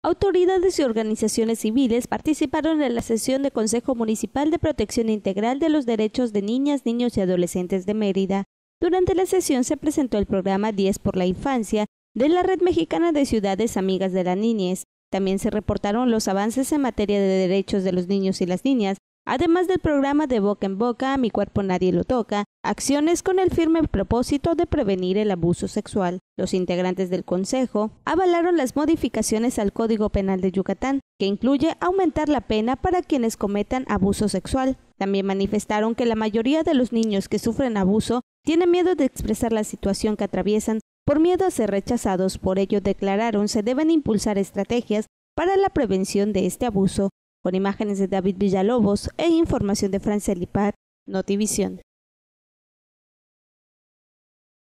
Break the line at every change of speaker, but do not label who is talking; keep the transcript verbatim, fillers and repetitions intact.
Autoridades y organizaciones civiles participaron en la sesión del Consejo Municipal de Protección Integral de los Derechos de Niñas, Niños y Adolescentes de Mérida. Durante la sesión se presentó el programa diez por la Infancia de la Red Mexicana de Ciudades Amigas de la Niñez. También se reportaron los avances en materia de derechos de los niños y las niñas, además del programa de boca en boca, Mi cuerpo nadie lo toca, acciones con el firme propósito de prevenir el abuso sexual. Los integrantes del Consejo avalaron las modificaciones al Código Penal de Yucatán, que incluye aumentar la pena para quienes cometan abuso sexual. También manifestaron que la mayoría de los niños que sufren abuso tienen miedo de expresar la situación que atraviesan por miedo a ser rechazados. Por ello, declararon se deben impulsar estrategias para la prevención de este abuso. Con imágenes de David Villalobos e información de Francia Lipar, Notivisión.